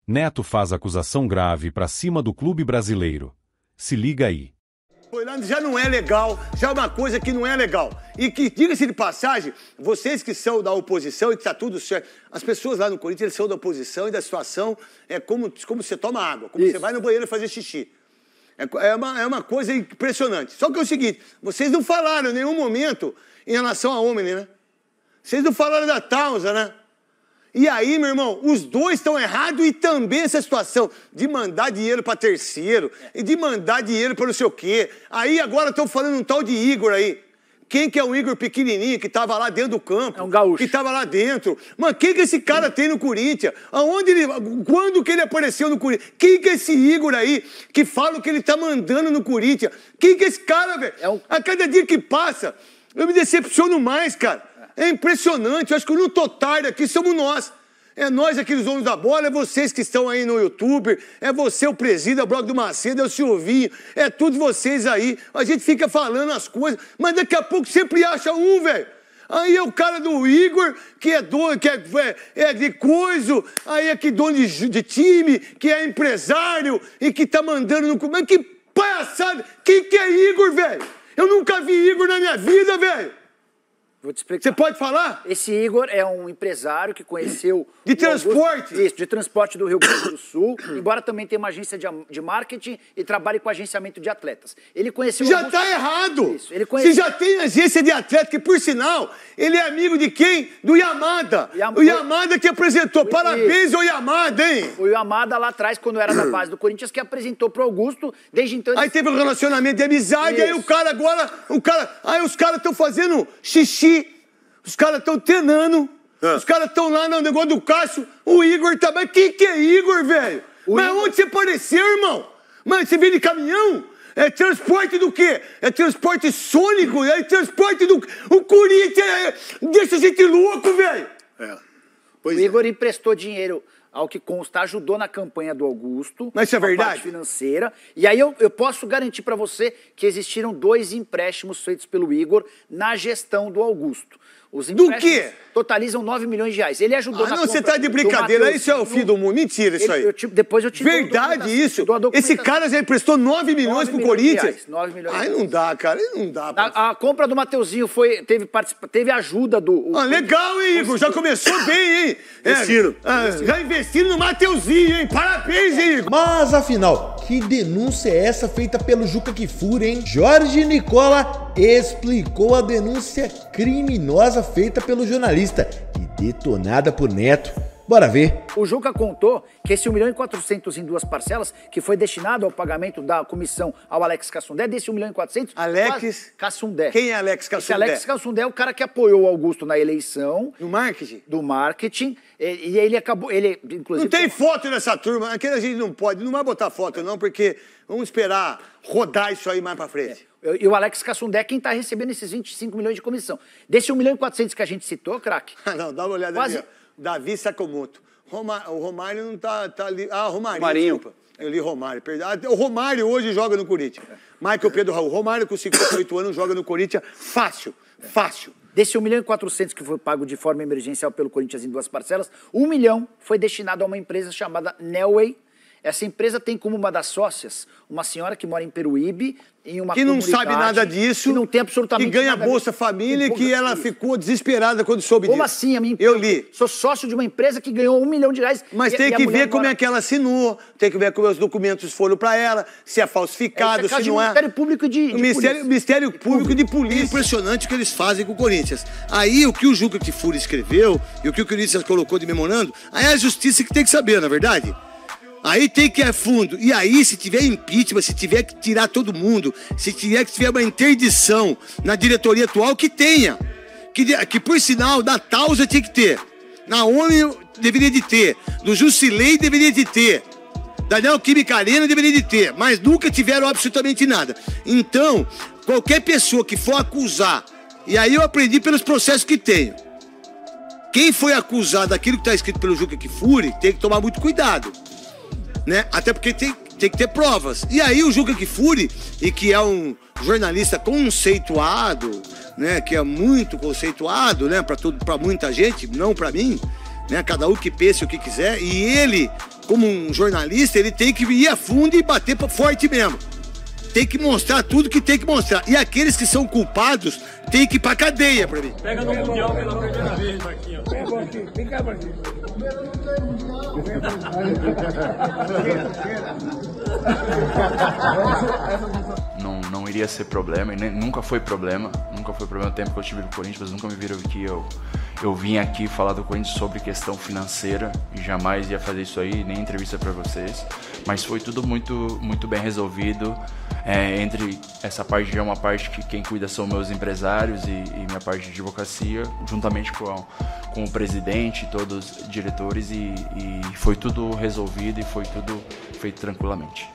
Neto faz acusação grave pra cima do clube brasileiro. Se liga aí. Já não é legal, já é uma coisa que não é legal. E que, diga-se de passagem, vocês que são da oposição e que está tudo certo, as pessoas lá no Corinthians eles são da oposição e da situação é como você toma água, como você vai no banheiro fazer xixi. É uma coisa impressionante. Só que é o seguinte, vocês não falaram em nenhum momento em relação a Omni, né? Vocês não falaram da Tausa, né? E aí, meu irmão, os dois estão errados e também essa situação de mandar dinheiro para terceiro e de mandar dinheiro para não sei o quê. Aí agora estão falando um tal de Igor aí. Quem que é o Igor pequenininho que estava lá dentro do campo? É um gaúcho. Que estava lá dentro. Mano, quem que esse cara tem no Corinthians? Aonde ele... Quando que ele apareceu no Corinthians? Quem que é esse Igor aí que fala que ele tá mandando no Corinthians? Quem que é esse cara, velho? A cada dia que passa, eu me decepciono mais, cara. É impressionante, eu acho que o no total aqui somos nós. É nós aqui os donos da bola, é vocês que estão aí no YouTube, é você o presídio, é o Bloco do Macedo, é o Silvinho, é tudo vocês aí. A gente fica falando as coisas, mas daqui a pouco sempre acha um, velho. Aí é o cara do Igor, que é dono, que é de coisa, aí é que dono de time, que é empresário e que tá mandando no... Mas que palhaçada! Quem que é Igor, velho? Eu nunca vi Igor na minha vida, velho. Vou te explicar. Você pode falar? Esse Igor é um empresário que conheceu... De transporte? Isso, de transporte do Rio Grande do Sul, embora também tenha uma agência de marketing e trabalhe com agenciamento de atletas. Ele conheceu... Já está errado! Isso, ele conheceu... Se já tem agência de atleta, que por sinal, ele é amigo de quem? Do Yamada. O Yamada que apresentou. Parabéns ao Yamada, hein? O Yamada lá atrás, quando era da base do Corinthians, que apresentou pro Augusto, desde então... Aí teve um relacionamento de amizade, aí o cara agora... Aí os caras estão fazendo xixi. Os caras estão treinando, os caras estão lá no negócio do Cássio, o Igor também. Quem que é Igor, velho? Mas Igor... onde você apareceu, irmão? Mas você vem de caminhão? É transporte do quê? É transporte sônico? É transporte do... O Corinthians deixa a gente louco, velho. O Igor emprestou dinheiro... ao que consta, ajudou na campanha do Augusto. Mas isso é verdade? Parte financeira. E aí eu posso garantir para você que existiram 2 empréstimos feitos pelo Igor na gestão do Augusto. Os empréstimos do quê? Totalizam 9 milhões de reais. Ele ajudou na não, compra. Você tá de brincadeira. Isso é o fim do mundo. Mentira isso aí. Depois eu te verdade isso? Esse cara já emprestou 9 milhões pro Corinthians? 9 milhões de reais. Aí não dá, cara. Aí não dá. A compra do Mateuzinho teve ajuda do... legal, hein, Igor? Já começou bem, hein? Já investiram no Mateuzinho, hein? Parabéns, hein, Igor? Mas, afinal, que denúncia é essa feita pelo Juca Kfouri, hein? Jorge Nicola explicou a denúncia criminosa feita pelo jornalista e detonada por Neto. Bora ver. O Juca contou que esse 1.400.000 em 2 parcelas, que foi destinado ao pagamento da comissão ao Alex Cassundé, desse 1.400.000... Alex Cassundé. Quem é Alex Cassundé? Esse Alex Cassundé é o cara que apoiou o Augusto na eleição. Do marketing? Do marketing. E ele acabou... inclusive, não tem foto nessa turma. Aqui a gente não pode. Não vai botar foto, não, porque vamos esperar rodar isso aí mais pra frente. E o Alex Cassundé é quem tá recebendo esses 25 milhões de comissão. Desse 1.400.000 que a gente citou, craque... Não, dá uma olhada quase... ali, ó. Davi Sakamoto. O Romário não tá ali. Romarinho. Desculpa. Eu li Romário, perdão. O Romário hoje joga no Corinthians. Michael Pedro Raul. Romário com 58 anos joga no Corinthians fácil. Desse 1.400.000 que foi pago de forma emergencial pelo Corinthians em 2 parcelas, 1 milhão foi destinado a uma empresa chamada Nelway. Essa empresa tem como uma das sócias uma senhora que mora em Peruíbe, em uma que não sabe nada disso, que não tem absolutamente que ganha nada Bolsa Família, que ela ficou desesperada quando soube Como disso. assim? Eu li. Sou sócio de uma empresa que ganhou 1 milhão de reais. Mas tem que ver como é que ela assinou, tem que ver como os documentos foram para ela, se é falsificado, se não é. Ministério Público de Ministério Público de Polícia. É impressionante o que eles fazem com o Corinthians. Aí o que o Juca Kfouri escreveu e o que o Corinthians colocou de memorando, aí é a justiça que tem que saber, na verdade. Aí tem que ir a fundo. E aí, se tiver impeachment, se tiver que tirar todo mundo, se tiver uma interdição na diretoria atual, que tenha. Que por sinal, da Tausa tinha que ter. Na ONU deveria de ter. Do Jusilei deveria de ter. Da Neoquímica Arena deveria de ter. Mas nunca tiveram absolutamente nada. Então, qualquer pessoa que for acusar, e aí eu aprendi pelos processos que tenho. Quem foi acusado daquilo que está escrito pelo Juca Kfouri tem que tomar muito cuidado. Né? Até porque tem que ter provas. E aí o Juca Kfouri, e que é um jornalista conceituado, né? Que é muito conceituado, né? Para muita gente, não para mim, né? Cada um que pense o que quiser. E ele como um jornalista, ele tem que ir a fundo e bater forte mesmo. Tem que mostrar tudo que tem que mostrar. E aqueles que são culpados tem que ir pra cadeia pra mim. Pega no Mundial pela primeira vez, Marquinhos. Pega aqui, vem cá, Marquinhos. Não iria ser problema, e nunca foi problema o tempo que eu estive no Corinthians, mas nunca me viram aqui, eu vim aqui falar do Corinthians sobre questão financeira, e jamais ia fazer isso aí, nem entrevista para vocês, mas foi tudo muito bem resolvido, entre essa parte é uma parte que quem cuida são meus empresários e minha parte de advocacia, juntamente com o presidente, todos os diretores, e foi tudo resolvido e foi tudo feito tranquilamente.